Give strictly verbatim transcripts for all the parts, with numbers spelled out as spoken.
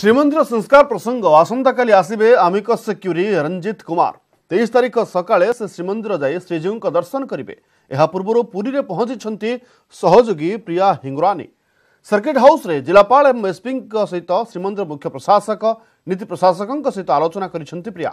श्रीमंदिर संस्कार प्रसंग आसंता काली आसबे आमिकस क्यूरी रंजित कुमार तेईस तारिख सकाळे से श्रीमंदिर जाई श्रीजीव दर्शन करेंगे। यह पूर्व पुरी में पहुंची सहयोगी प्रिया हिंगुरानी सर्किट हाउस रे जिलापाल एवं एसपी सहित श्रीमंदिर मुख्य प्रशासक नीति प्रशासकों सहित आलोचना करिसेंती प्रिया।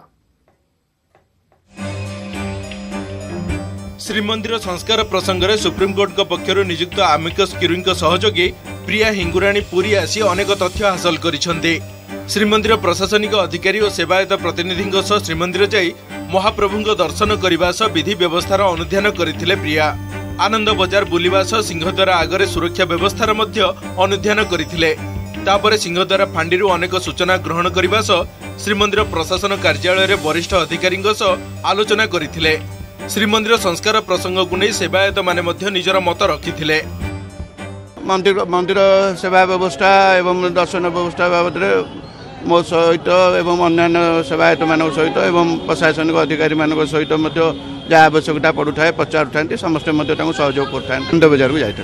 श्रीमंदिर संस्कार प्रसंग में सुप्रीमकोर्ट पक्षर नियुक्त आमिकस क्यूरी सहयोगी प्रिया हिंगुरानी पुरी आसी अनेक तथ्य हासिल करिसेंती। श्रीमंदिर प्रशासनिक अधिकारी और सेवायत प्रतिनिधि श्रीमंदिर जाई महाप्रभु दर्शन करने सह विधि व्यवस्थार अनुध्यान करथिले प्रिया। आनंद बजार बुलिबा सह सिंहद्वार आगरे सुरक्षा व्यवस्थार अनुध्यान करथिले। तापर सिंहद्वार फांडी अनेक सूचना ग्रहण करने सह श्रीमंदिर प्रशासन कार्यालय वरिष्ठ अधिकारी आलोचना करथिले। श्रीमंदिर संस्कार प्रसंग को नहीं सेवायत माने मध्य निजर मत रखिथिले। मंदिर मंदिर सेवा व्यवस्था एवं दर्शन व्यवस्था बाबद मो सहित एवं अन्य सेवायत मान सहित एवं प्रशासनिक अधिकारी मान सहित जहाँ आवश्यकता पड़ू था पचार था समस्ते सहयोग करते आनंद बजार को जाते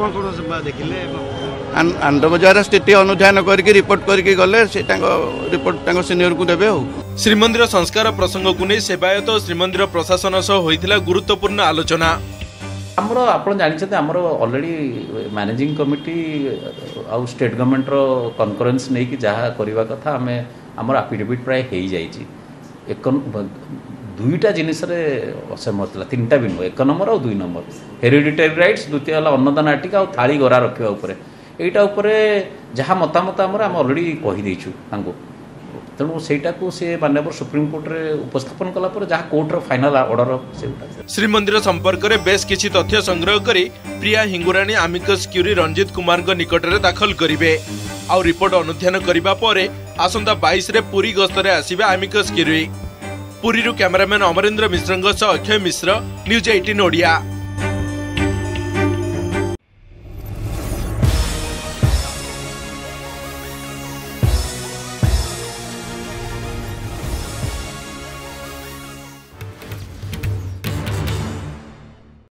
आनंद बजार स्थिति अनुध्यान करके रिपोर्ट करके गले रिपोर्ट सीनियर को देवे। श्रीमंदिर संस्कार प्रसंग को नहीं सेवायत और श्रीमंदिर प्रशासन सह होइथिला गुरुत्वपूर्ण आलोचना। आमर आप जानते आमर ऑलरेडी मैनेजिंग कमिटी आउ स्टेट गवर्नमेंट रो कॉन्फ्रेंस नहीं कि जहाँ करवा कथा आम आमर एफिडेविट प्राय हो जाइए। एक दुईटा जिनिस असहमत था तीन टा भी नुह एक नंबर और दुई नंबर हेरिडिटरी राइट्स द्वितीय है अन्नदान आटिका और थाली गरा रखा यहाँ जहाँ मतामत आमर आम अलरेडी कहीदेचु तेणु सेटा को से माननीय सुप्रीम कोर्ट रे उपस्थापन कला पर जहाँ कोर्ट रो फाइनल ऑर्डर से श्रीमंदिर संपर्क में बेस किछि तथ्य संग्रह करी प्रिया हिंगुरानी आमिकस क्यूरी रंजित कुमार निकट में दाखल करिवे और रिपोर्ट अनुध्यान करिबा परे आसंता बाईस रे पुरी गस्तरे आसिबे आमिकस क्यूरी। पुरी रू कैमरामैन अमरेंद्र मिश्र अक्षय मिश्र न्यूज अठारह ओडिया।